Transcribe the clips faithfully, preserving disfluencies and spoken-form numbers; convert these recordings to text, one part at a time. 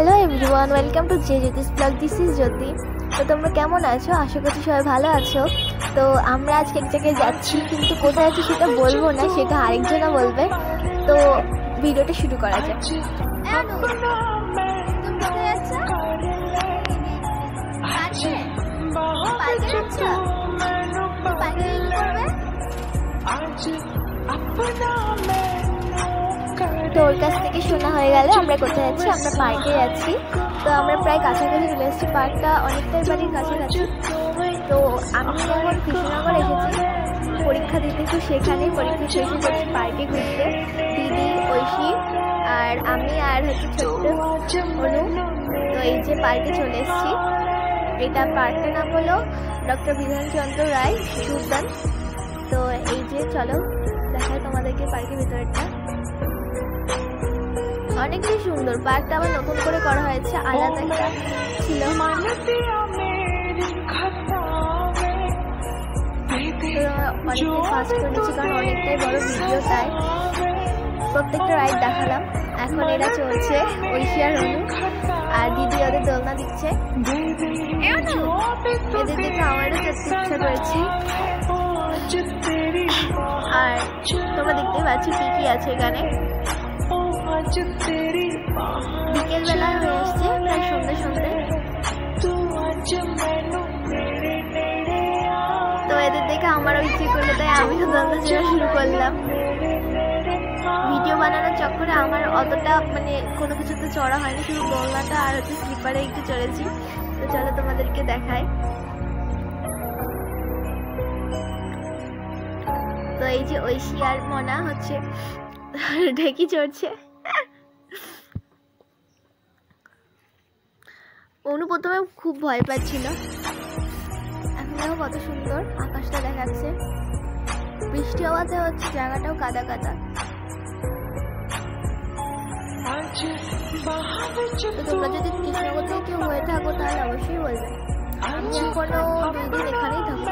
Hello everyone, welcome to J Jyoti's blog. This is Jyoti. তো তোমরা কেমন আছো? আশা করছি সবাই ভালো আছো। তো আমরা আজকে এক জায়গায় যাচ্ছি, কিন্তু কোথায় আছি সেটা বলবো না, সেটা আরেকজনা বলবে। তো ভিডিওটা শুরু করা যাক। তো ওর কাছ থেকে শোনা হয়ে গেল আমরা কোথায় যাচ্ছি। আমরা পার্কে যাচ্ছি। তো আমরা প্রায় কাছাকাছি চলে এসেছি, পার্কটা অনেকটাই বাড়ির কাছাকাছি। তো আমি এখন কৃষ্ণনগর এসেছি পরীক্ষা দিতে, তো সেখানেই পরীক্ষা শেষে যাচ্ছি পার্কে ঘুরতে। দিদি, ঐশী আর আমি আর হচ্ছে ছোট্ট অনু। তো এই যে পার্কে চলে এসেছি। এটা পার্কটার নাম হলো ডক্টর বিধানচন্দ্র রায় শিশু উদ্যান। তো এই যে চলো দেখাই তোমাদেরকে পার্কের ভিতরটা। অনেকটাই সুন্দর পার্কটা, আবার নতুন করে করা হয়েছে, আলাদা একটা ছিল। অনেকটাই ফাস্ট করে নিচ্ছি কারণ অনেকটাই বড় ভিডিও, তাই প্রত্যেকটা রাইড দেখালাম। এখন এরা চলছে ঐশী আর অনু, আর দিদি ওদের দোলনা দিচ্ছে। এদের দেখে আমারও যেতে ইচ্ছা করেছে। আর তোমরা দেখতেই পাচ্ছ কি কি আছে এখানে। বিকেল বেলা হয়ে আসছে, প্রায় সন্ধ্যে সন্ধ্যে। তো এদের দেখে আমারও ইচ্ছে করলো, তাই আমিও দোলনা চড়া শুরু করলাম। ভিডিও বানানোর চক্করে আমার অতটা মানে কোনো কিছুতে চড়া হয়নি, শুধু দোলনাটা আর হচ্ছে স্লিপারে একটু চড়েছি। তো চলো তোমাদেরকে দেখাই। তো এই যে ঐশী আর মনা হচ্ছে ঢেকি চড়ছে। অনু প্রথমে খুব ভয় পাচ্ছিল। এখন দেখো কত সুন্দর আকাশটা দেখাচ্ছে। বৃষ্টি হওয়াতে হচ্ছে জায়গাটাও কাদা কাদা। তো তোমরা যদি কৃষ্ণনগর থেকে কেউ হয়ে থাকো তাহলে অবশ্যই বলবে। আমি এখনো দুই দিন এখানেই থাকবো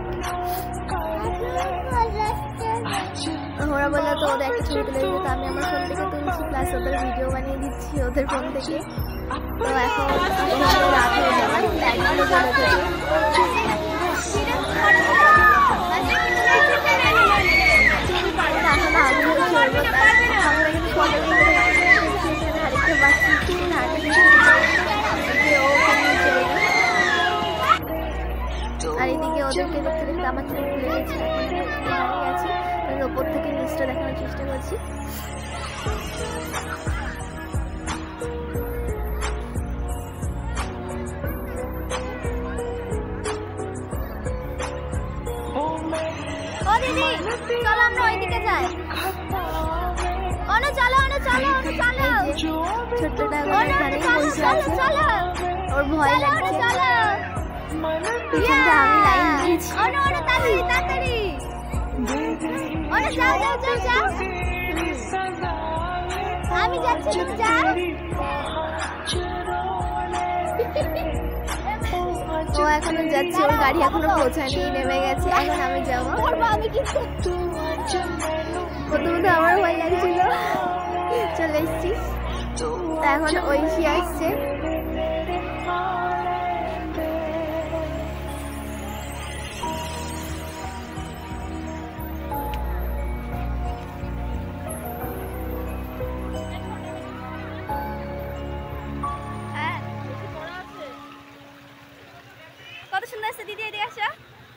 কৃষ্ণনগরে। ওরা বললো তো ওদের একটা ছবি তুলে দিতে, তো আমি আমার ফোন থেকে তুলছি, প্লাস ওদের ভিডিও বানিয়ে দিচ্ছি ওদের ফোন থেকে। তো এখন রাত হয়ে যাবে, লাইটগুলো জ্বলে থাকে। এখন আগুন চলবো, আমরা কিন্তু ফটো আরেকটা বাচ্চা আর এদিকে ওদেরকে দেখতে দেখতে আমার চোখ খুলে গেছে। দাঁড়িয়ে আছি, ওপর থেকে নিচটা দেখানোর চেষ্টা করছি। ও দিদি চলো আমরা ওইদিকে যাই। অনু চলো, অনু চলো, অনু চলো। ছোট্টটা এখানেই বসে আছে, ওর ভয় লাগছে। আমি লাইন দিয়েছি। অনু অনু তাড়াতাড়ি তাড়াতাড়ি অনু যাও যাও যাও যাও। আমি যাচ্ছি, তুমি যাও। ও এখনো যাচ্ছে, ওর গাড়ি এখনো পৌঁছায়নি, নেমে গেছে। এখন আমি যাবো। আমি কিন্তু প্রথমে তো আমার ভয় লাগছিল, চলে এসছি। এখন ঐশী আসছে। কত সুন্দর আছে দিদি, এদিকে আসো।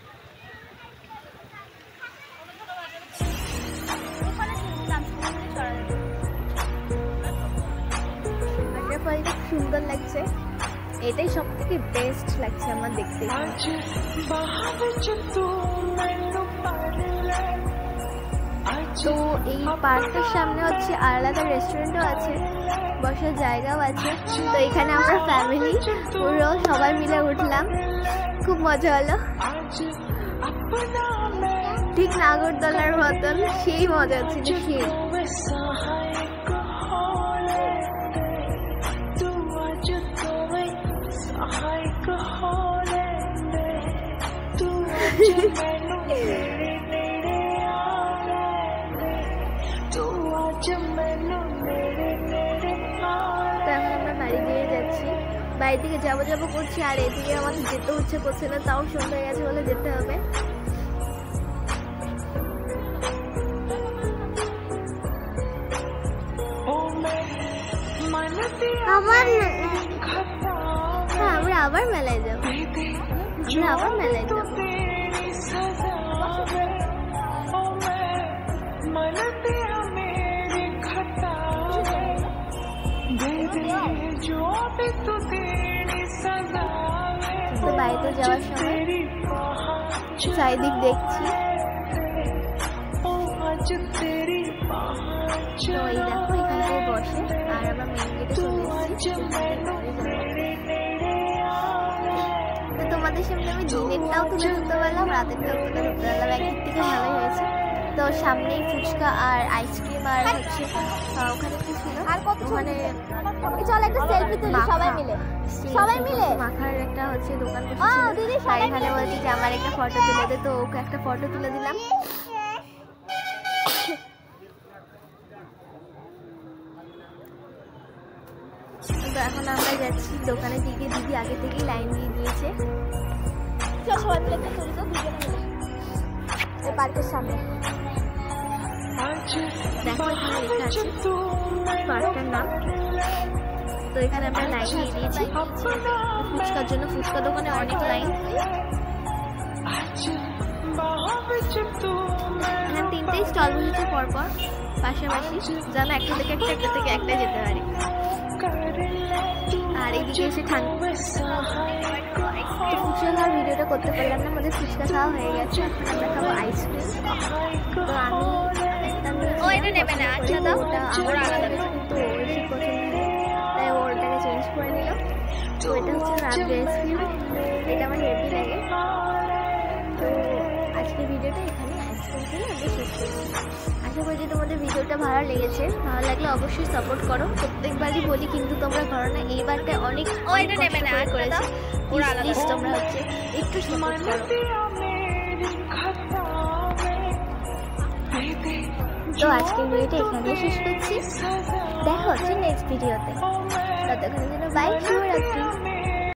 সুন্দর লাগছে, এটাই সব থেকে বেস্ট লাগছে আমার দেখতে। তো এই পার্কটার সামনে হচ্ছে আলাদা রেস্টুরেন্টও আছে, বসার জায়গাও আছে। তো এখানে আমরা ফ্যামিলি পুরো সবাই মিলে উঠলাম, খুব মজা হলো। ঠিক নাগরদোলার মতন, সেই মজা হচ্ছিল সেই। তো এখন আমরা বাড়ি দিয়ে বাড়ি থেকে যাবো যাবো করছি, আর এদিকে আমাদের যেতে হচ্ছে করছে না, তাও সন্ধ্যা হয়ে গেছে বলে যেতে হবে। হ্যাঁ আমরা আবার মেলায় যাবো, আমরা আবার মেলায় যাবো। তো বাড়িতে যাওয়ার সময় চারিদিক দেখছি, তো এই দেখো এখানে বসে, আর আমরা মেন গেটে চলে এসেছি। তো তোমাদের সামনে আমি দিনেরটাও তুলে ধরতে পারলাম, রাতেরটাও তুলে ধরতে পারলাম, একদিক থেকে ভালোই হয়েছে। তো সামনেই ফুচকা আর আইসক্রিম আর হচ্ছে ওখানে কি ছিল, আর কত ওখানে চল একটা সেলফি তুলি সবাই মিলে, সবাই মিলে মাখার একটা হচ্ছে দোকান বসেছিল। এখানে বলছি যে আমার একটা ফটো তুলে দে, তো ওকে একটা ফটো তুলে দিলাম। তো এখন আমরা যাচ্ছি দোকানের দিকে, দিদি আগে থেকেই লাইন দিয়ে দিয়েছে। সবাই মিলে একটা তুলতো দুজনে পার্কের সামনে। দেখো এখানে লেখা আছে পার্কটার নাম। তো এখানে আমরা লাইন দিয়ে দিয়েছি ফুচকার জন্য, ফুচকা দোকানে অনেক লাইন। এখানে তিনটেই স্টল বসেছে পরপর পাশাপাশি, যেন একটা থেকে একটা একটা থেকে একটা যেতে পারি। আর এইদিকে এসে ঠান্ডা ফুচকা খাওয়ার ভিডিওটা করতে পারলাম না, আমাদের ফুচকা খাওয়া হয়ে গেছে। এখন আমরা খাবো আইসক্রিম। তো আমি ওটা নেবে না, আচ্ছা তো ওটা আমার আলাদা কিন্তু বেশি পছন্দ, তাই ওটাকে চেঞ্জ করে নিলাম। তো এটা হচ্ছে রাবড়ি আইসক্রিম, এটা আমার হেভি লাগে। তো আজকের ভিডিওটা এখানে আইসক্রিম খেয়ে আমরা শেষ করছি। আশা করি যে তোমাদের ভিডিওটা ভালো লেগেছে, ভালো লাগলে অবশ্যই সাপোর্ট করো। প্রত্যেকবারই বলি কিন্তু তোমরা করো না, এইবারটা অনেক করেছি, প্লিজ তোমরা হচ্ছে একটু সাপোর্ট করো। তো আজকের ভিডিওটা এখানে শেষ করছি, দেখা হচ্ছে নেক্সট ভিডিওতে। ততক্ষণের জন্য বাই, শুভরাত্রি।